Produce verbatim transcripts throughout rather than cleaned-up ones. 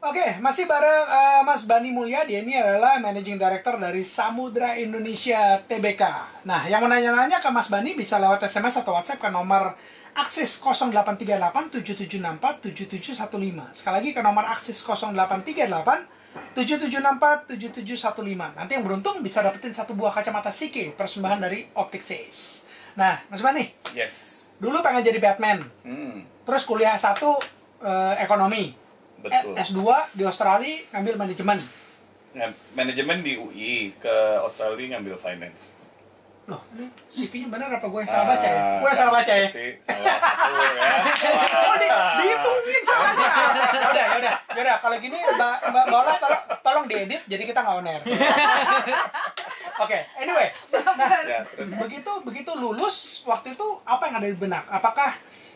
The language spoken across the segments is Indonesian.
Oke, masih bareng uh, Mas Bani Mulyadi. Ini adalah Managing Director dari Samudra Indonesia T B K. Nah, yang mau nanya-nanya ke Mas Bani bisa lewat S M S atau WhatsApp ke nomor Aksis nol delapan tiga delapan tujuh tujuh enam empat tujuh tujuh satu lima. Sekali lagi ke nomor Aksis nol delapan tiga delapan tujuh tujuh enam empat tujuh tujuh satu lima. Nanti yang beruntung bisa dapetin satu buah kacamata C K persembahan dari Optic Says. Nah, Mas Bani. Yes. Dulu pengen jadi Batman. Hmm. Terus kuliah satu uh, ekonomi. Betul. S dua di Australia ngambil manajemen. Nah, manajemen di U I, ke Australia ngambil finance. Loh, ini C V-nya benar apa gue yang salah baca ya? Ah, Gue yang salah baca ya? Berarti salah satu ya. Oh, di, dihitungin salahnya. Yaudah, yaudah, yaudah. Kalau gini, Mbak Mbak Bola tolong, tolong diedit, jadi kita nggak on air. Oke, okay, anyway. Nah, Ya, terus. begitu begitu lulus, waktu itu apa yang ada di benak? Apakah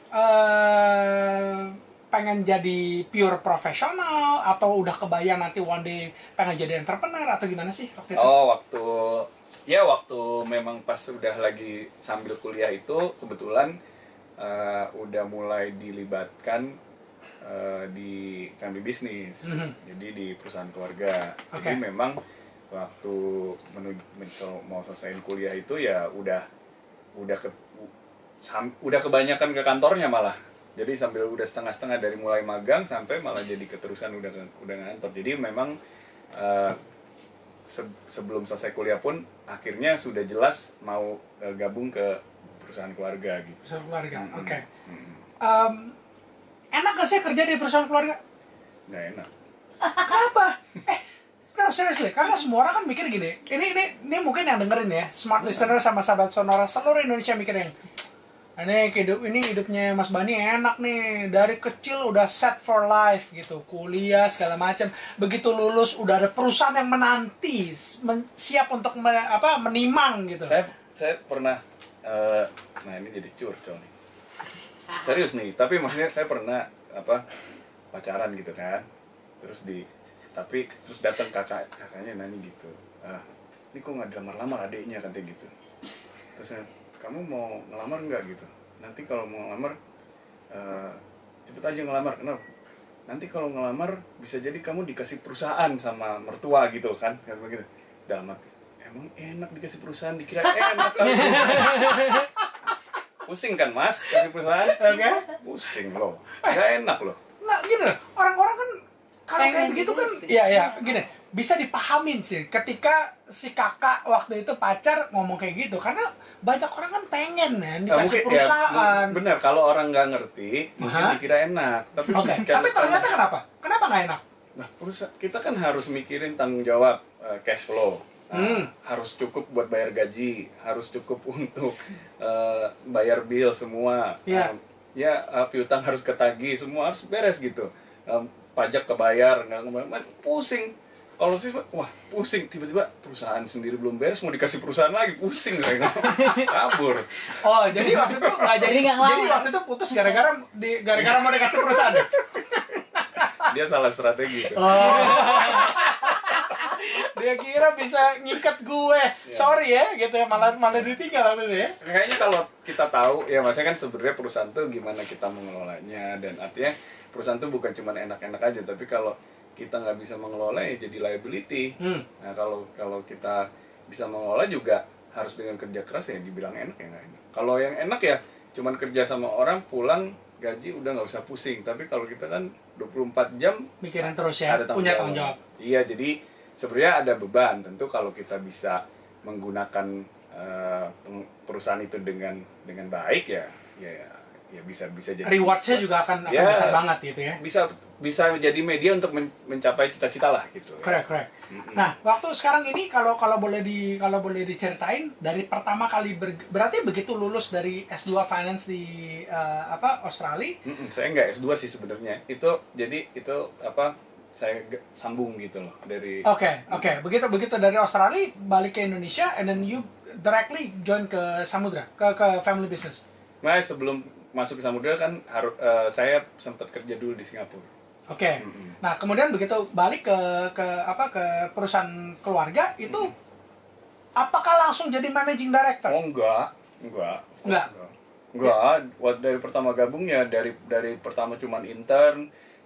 uh, pengen jadi pure profesional atau udah kebayang nanti one day pengen jadi entrepreneur atau gimana sih waktu itu? Oh, waktu ya waktu memang pas udah lagi sambil kuliah itu kebetulan uh, udah mulai dilibatkan uh, di family business. Mm-hmm. Jadi di perusahaan keluarga. Okay. Jadi memang waktu menuju mau selesaiin kuliah itu ya udah udah ke sam, udah kebanyakan ke kantornya malah. Jadi sambil udah setengah-setengah dari mulai magang sampai malah jadi keterusan udah udah ngantor. Jadi memang uh, se sebelum selesai kuliah pun akhirnya sudah jelas mau uh, gabung ke perusahaan keluarga gitu. Perusahaan keluarga, Hmm, oke. Okay. Hmm. Um, enak gak sih kerja di perusahaan keluarga? Nggak enak. Kenapa? Eh, no, seriously, karena semua orang kan mikir gini. Ini ini ini mungkin yang dengerin ya, smart listener sama sahabat sonora seluruh Indonesia mikir yang Ini hidup ini hidupnya Mas Bani enak nih, dari kecil udah set for life gitu, kuliah segala macam. Begitu lulus udah ada perusahaan yang menanti, men, siap untuk me, apa menimang gitu. Saya saya pernah, uh, nah ini jadi curcol nih. Serius nih, tapi maksudnya saya pernah apa pacaran gitu kan, terus di tapi terus datang kakak kakaknya nanya gitu, ah, ini kok nggak dilamar-lamar adiknya katanya gitu. Terus saya, kamu mau ngelamar nggak gitu? Nanti kalau mau ngelamar uh, cepet aja ngelamar. Kenapa? Nanti kalau ngelamar bisa jadi kamu dikasih perusahaan sama mertua gitu kan, kayak begitu. Dalam hati, emang enak dikasih perusahaan, dikira enak kan? Pusing kan mas, kasih perusahaan? Oke. Okay. Pusing loh, nggak enak loh. Nggak gini loh, orang-orang kan kalau kayak begitu kan, iya ya gini, bisa dipahamin sih ketika si kakak waktu itu pacar ngomong kayak gitu, karena banyak orang kan pengen kan dikasih nah, mungkin, perusahaan. Ya, bener, kalau orang nggak ngerti mungkin Hah? dikira enak. Tapi, okay. kan, Tapi ternyata kenapa? Kenapa nggak enak? Nah, perusahaan kita kan harus mikirin tanggung jawab, uh, cash flow. Nah, hmm. harus cukup buat bayar gaji, harus cukup untuk uh, bayar bill semua. Yeah. Um, ya, uh, piutang harus ketagih, semua harus beres gitu. Um, pajak kebayar, nggak kebayar, pusing. Kalau sih, wah pusing, tiba-tiba perusahaan sendiri belum beres, mau dikasih perusahaan lagi, pusing saya. Kabur. Oh, jadi waktu itu nggak jadi, Jadi, jadi waktu itu putus gara-gara di gara-gara mau dikasih perusahaan. Dia salah strategi. Tuh. Oh. Dia kira bisa ngikat gue. Ya. Sorry ya, gitu ya, malah malah ditinggal waktu itu ya. Kayaknya kalau kita tahu, ya maksudnya kan sebenarnya perusahaan tuh gimana kita mengelolanya, dan artinya perusahaan tuh bukan cuma enak-enak aja, tapi kalau kita nggak bisa mengelola ya jadi liability. Hmm. Nah kalau kalau kita bisa mengelola juga harus dengan kerja keras ya dibilang enak ya nggak enak. Kalau yang enak ya cuman kerja sama orang, pulang gaji udah nggak usah pusing. Tapi kalau kita kan dua puluh empat jam mikirin terus ya, ada tanggung punya jawab. tanggung jawab. Iya, jadi sebenarnya ada beban. Tentu kalau kita bisa menggunakan uh, perusahaan itu dengan dengan baik ya ya ya bisa bisa jadi rewardnya juga akan akan ya, besar banget gitu ya. Bisa bisa jadi media untuk men mencapai cita-cita lah gitu. Correct, correct. Mm-hmm. Nah, waktu sekarang ini kalau kalau boleh di kalau boleh diceritain dari pertama kali ber, berarti begitu lulus dari S dua Finance di uh, apa Australia? Mm-mm, saya nggak S dua sih sebenarnya. Itu jadi itu apa saya sambung gitu loh dari. Oke, okay, oke. Okay. Begitu begitu dari Australia balik ke Indonesia and then you directly join ke Samudra, ke ke family business. Nah, sebelum masuk ke Samudra kan harus uh, saya sempat kerja dulu di Singapura. Oke. Okay. Mm-hmm. Nah, kemudian begitu balik ke ke apa ke perusahaan keluarga itu mm-hmm. apakah langsung jadi managing director? Oh, enggak. Enggak. Enggak. Enggak. Enggak. Waktu dari pertama gabung ya dari dari pertama cuman intern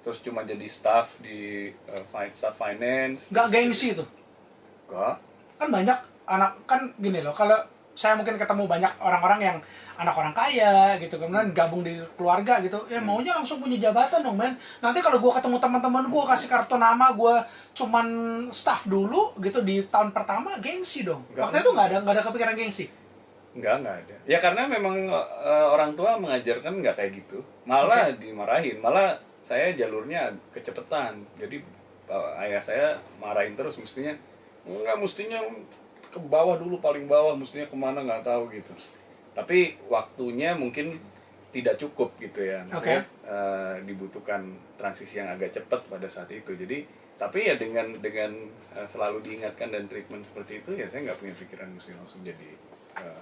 terus cuma jadi staff di uh, fi- staff finance. Nggak gengsi tuh? Enggak. Kan banyak anak, kan gini loh, kalau saya mungkin ketemu banyak orang-orang yang anak orang kaya gitu, kemudian gabung di keluarga gitu, ya maunya langsung punya jabatan dong men. Nanti kalau gue ketemu teman-teman gue kasih kartu nama, gue cuman staff dulu gitu di tahun pertama, gengsi dong. Nggak, Waktu itu nggak ada nggak ada kepikiran gengsi. Enggak, enggak ada. Ya karena memang uh, orang tua mengajarkan nggak kayak gitu. Malah okay. dimarahin. Malah saya jalurnya kecepetan. Jadi uh, ayah saya marahin terus, mestinya enggak, mestinya ke bawah dulu, paling bawah, mestinya kemana nggak tahu gitu. Tapi waktunya mungkin tidak cukup gitu ya. Maksudnya okay. uh, dibutuhkan transisi yang agak cepat pada saat itu. Jadi tapi ya dengan dengan uh, selalu diingatkan dan treatment seperti itu, ya saya nggak punya pikiran mesti langsung jadi uh,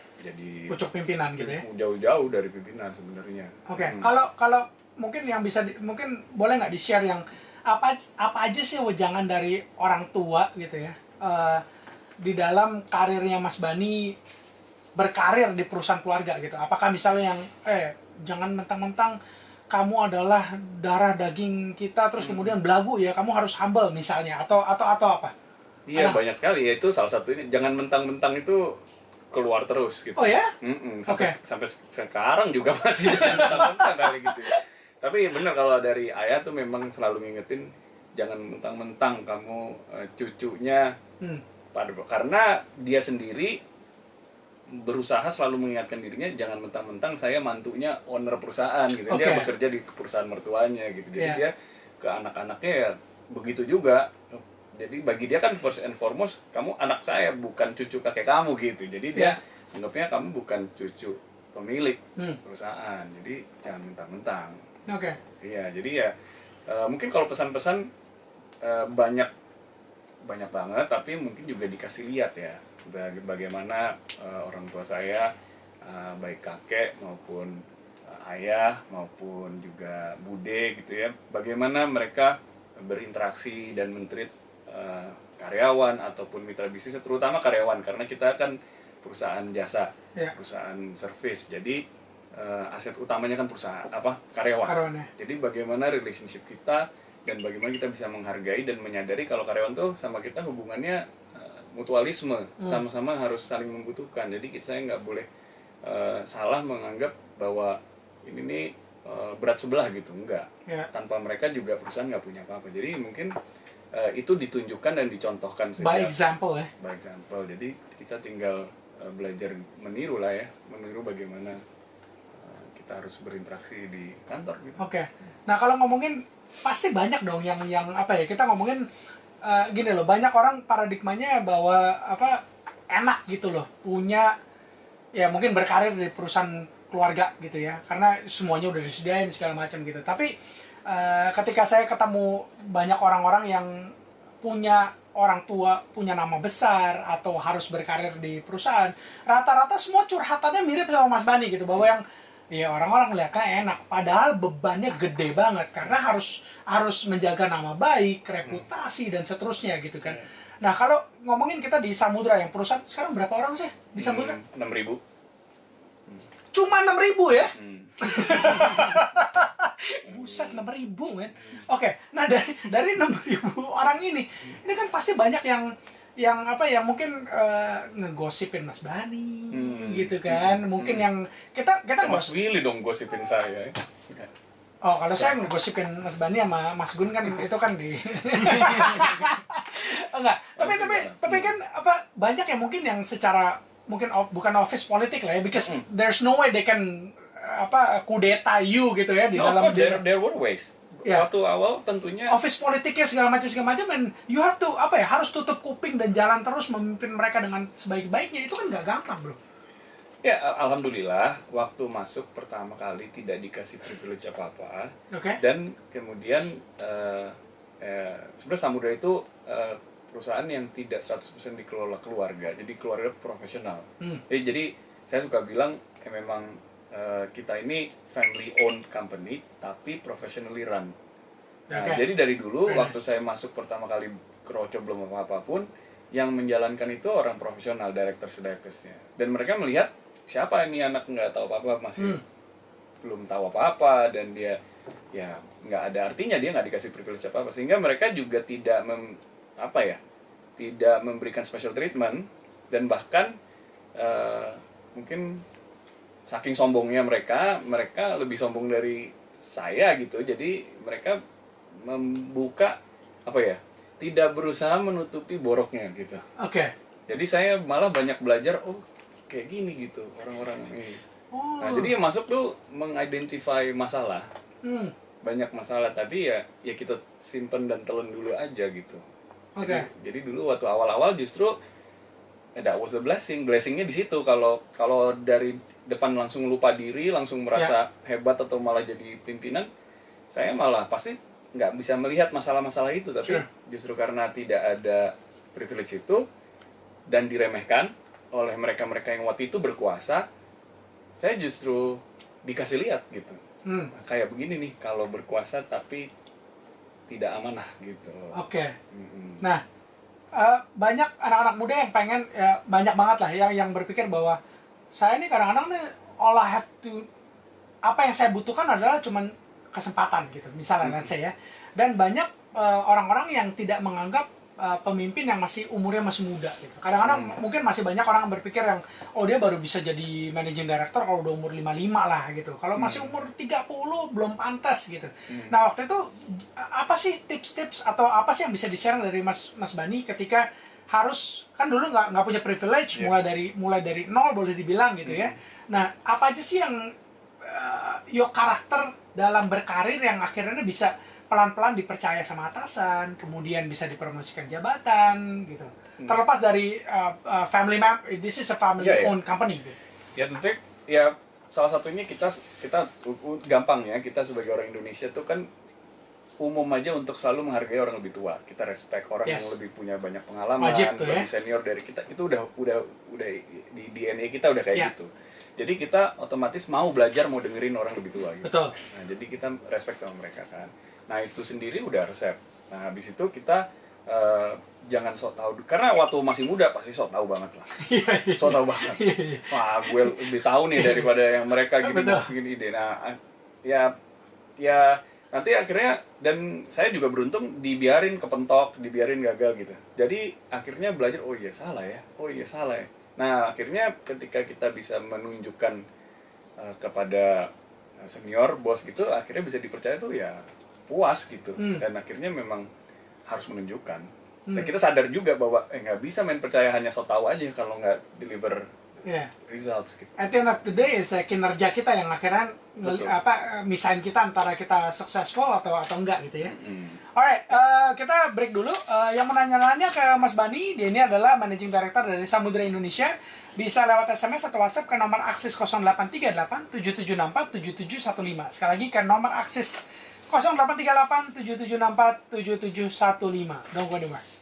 jadi pucuk pimpinan gitu ya. Jauh-jauh dari pimpinan sebenarnya. Oke. Okay. Hmm. Kalau kalau mungkin yang bisa di, mungkin boleh nggak di-share yang apa apa aja sih wejangan dari orang tua gitu ya. Uh, di dalam karirnya Mas Bani berkarir di perusahaan keluarga gitu. Apakah misalnya yang eh jangan mentang-mentang kamu adalah darah daging kita terus hmm. kemudian belagu ya, kamu harus humble misalnya, atau atau atau apa? Iya, banyak sekali ya, itu salah satu ini. Jangan mentang-mentang itu keluar terus gitu. Oh ya? Mm-mm, sampai okay. sampai sekarang juga masih mentang-mentang kali gitu ya. Tapi benar kalau dari ayah tuh memang selalu ngingetin jangan mentang-mentang kamu uh, cucunya hmm. karena dia sendiri berusaha selalu mengingatkan dirinya jangan mentang-mentang saya mantunya owner perusahaan gitu. Okay. Dia bekerja di perusahaan mertuanya gitu. Jadi yeah. dia ke anak-anaknya ya begitu juga. Jadi bagi dia kan first and foremost kamu anak saya, bukan cucu kakek kamu gitu. Jadi dia yeah. anggapnya kamu bukan cucu pemilik hmm. perusahaan. Jadi jangan mentang-mentang. Oke. Okay. Iya, jadi ya uh, mungkin kalau pesan-pesan uh, banyak banyak banget, tapi mungkin juga dikasih lihat ya bagaimana uh, orang tua saya uh, baik kakek maupun uh, ayah maupun juga bude gitu ya, bagaimana mereka berinteraksi dan mentreat uh, karyawan ataupun mitra bisnis, terutama karyawan karena kita kan perusahaan jasa, yeah. perusahaan service, jadi uh, aset utamanya kan perusahaan apa karyawan. Karyawannya. Jadi bagaimana relationship kita dan bagaimana kita bisa menghargai dan menyadari kalau karyawan tuh sama kita hubungannya uh, mutualisme, hmm. sama-sama harus saling membutuhkan. Jadi kita nggak boleh uh, salah menganggap bahwa ini nih uh, berat sebelah gitu, enggak. Ya. Tanpa mereka juga perusahaan nggak punya apa-apa. Jadi mungkin uh, itu ditunjukkan dan dicontohkan sejak, by example ya. By example. Jadi kita tinggal uh, belajar meniru lah ya, meniru bagaimana uh, kita harus berinteraksi di kantor gitu. Oke. Okay. Nah kalau ngomongin pasti banyak dong yang yang apa ya, kita ngomongin uh, gini loh, banyak orang paradigmanya bahwa apa enak gitu loh punya ya mungkin berkarir di perusahaan keluarga gitu ya karena semuanya udah disediain segala macam gitu. Tapi uh, ketika saya ketemu banyak orang-orang yang punya orang tua punya nama besar atau harus berkarir di perusahaan, rata-rata semua curhatannya mirip sama Mas Bani gitu, bahwa yang ya orang-orang lihatnya enak, padahal bebannya gede banget karena harus harus menjaga nama baik, reputasi dan seterusnya gitu kan. Nah kalau ngomongin kita di Samudra yang perusahaan sekarang berapa orang sih di Samudra? enam ribu. Cuma enam ribu ya? Hmm. Buset, enam ribu men. Oke, nah dari dari enam ribu orang ini, ini kan pasti banyak yang yang apa ya mungkin uh, ngegosipin Mas Bani hmm. gitu kan, mungkin hmm. yang kita kita Mas Willy dong gosipin saya. Oh kalau saya ngegosipin Mas Bani sama Mas Gun kan itu kan di enggak, tapi tapi tapi kan apa banyak yang mungkin yang secara mungkin bukan office politik lah ya, because hmm. there's no way they can apa kudeta you gitu ya di no, dalam there, there were ways. Ya. Waktu awal tentunya office politiknya segala macam segala macam, and you have to apa ya harus tutup kuping dan jalan terus memimpin mereka dengan sebaik-baiknya, itu kan nggak gampang bro. Ya alhamdulillah waktu masuk pertama kali tidak dikasih privilege apa-apa. Okay. Dan kemudian uh, eh, sebenarnya Samudra itu uh, perusahaan yang tidak seratus persen dikelola keluarga, jadi keluarga profesional. Hmm. Jadi, jadi saya suka bilang ya memang Uh, kita ini family owned company tapi professionally run. Nah, okay. Jadi dari dulu Very waktu nice. Saya masuk pertama kali Kroco belum apa-apa pun, yang menjalankan itu orang profesional, directors-directorsnya. Dan mereka melihat siapa ini anak nggak tahu apa-apa, masih hmm. belum tahu apa-apa, dan dia ya nggak ada artinya dia nggak dikasih privilege apa apa, sehingga mereka juga tidak mem, apa ya tidak memberikan special treatment, dan bahkan uh, mungkin saking sombongnya mereka mereka lebih sombong dari saya gitu, jadi mereka membuka apa ya tidak berusaha menutupi boroknya gitu. Oke. Okay. Jadi saya malah banyak belajar, oh kayak gini gitu orang-orang ini. Oh. Nah jadi yang masuk tuh mengidentify masalah, hmm. banyak masalah, tapi ya ya kita simpen dan telan dulu aja gitu. Oke. Okay. Jadi, jadi dulu waktu awal-awal justru eh, that was a blessing, blessingnya di situ. Kalau kalau dari depan langsung lupa diri, langsung merasa yeah. hebat atau malah jadi pimpinan, saya malah pasti nggak bisa melihat masalah-masalah itu. Tapi sure. justru karena tidak ada privilege itu dan diremehkan oleh mereka-mereka yang waktu itu berkuasa, saya justru dikasih lihat gitu. Hmm. Kayak begini nih, kalau berkuasa tapi tidak amanah gitu. Oke. Okay. Mm-hmm. Nah, uh, banyak anak-anak muda yang pengen, ya, banyak banget lah yang yang berpikir bahwa saya ini kadang-kadang nih all I have to, apa yang saya butuhkan adalah cuman kesempatan gitu, misalnya mm-hmm. saya. Dan banyak uh, orang-orang yang tidak menganggap Uh, pemimpin yang masih umurnya masih muda gitu. Kadang-kadang hmm. mungkin masih banyak orang yang berpikir yang oh dia baru bisa jadi managing director kalau udah umur lima puluh lima lah gitu. Kalau hmm. masih umur tiga puluh belum pantas gitu. Hmm. Nah, waktu itu apa sih tips-tips atau apa sih yang bisa di-share dari Mas Mas Bani ketika harus, kan dulu nggak nggak punya privilege, yeah. mulai dari mulai dari nol boleh dibilang gitu hmm. ya. Nah, apa aja sih yang uh, yo karakter dalam berkarir yang akhirnya bisa pelan-pelan dipercaya sama atasan, kemudian bisa dipromosikan jabatan, gitu. Hmm. Terlepas dari uh, uh, family map, this is a family yeah, owned yeah. company. Gitu. Ya tentu, ya salah satunya kita kita gampang ya, kita sebagai orang Indonesia tuh kan umum aja untuk selalu menghargai orang lebih tua. Kita respect orang yes. yang lebih punya banyak pengalaman, Wajib tuh, lebih ya? senior dari kita. Itu udah udah udah di D N A kita udah kayak yeah. gitu. Jadi kita otomatis mau belajar, mau dengerin orang lebih tua gitu. Betul. Nah, jadi kita respect sama mereka kan. Nah itu sendiri udah resep. Nah habis itu kita uh, jangan sok tahu, karena waktu masih muda pasti sok tahu banget lah. Sok tahu banget. Wah gue lebih tahu nih daripada yang mereka gini gini ide. Nah ya ya nanti akhirnya, dan saya juga beruntung dibiarin kepentok, dibiarin gagal gitu. Jadi akhirnya belajar, oh iya salah ya, oh iya salah ya. Nah akhirnya ketika kita bisa menunjukkan uh, kepada senior, bos gitu, akhirnya bisa dipercaya tuh ya puas gitu. hmm. Dan akhirnya memang harus menunjukkan. hmm. Dan kita sadar juga bahwa eh nggak bisa main percaya hanya so tahu aja kalau nggak deliver yeah. results gitu. At the end of the day is kinerja kita yang akhirnya ngel- apa misahin kita antara kita successful atau atau enggak gitu ya. hmm. Alright, uh, kita break dulu. Uh, yang menanya-nanya ke Mas Bani, dia ini adalah managing director dari Samudra Indonesia. Bisa lewat S M S atau WhatsApp ke nomor aksis nol delapan tiga delapan tujuh tujuh enam empat tujuh tujuh satu lima. Sekali lagi ke nomor aksis nol delapan tiga delapan tujuh tujuh enam empat tujuh tujuh satu lima. Don't go anywhere.